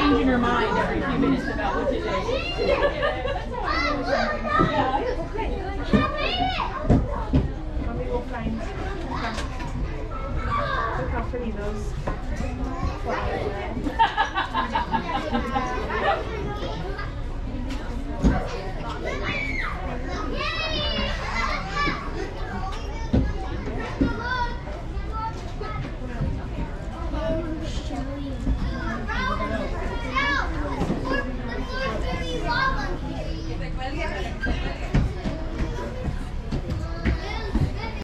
changing her mind every few minutes about what to do. Maybe we'll find. Look how pretty those.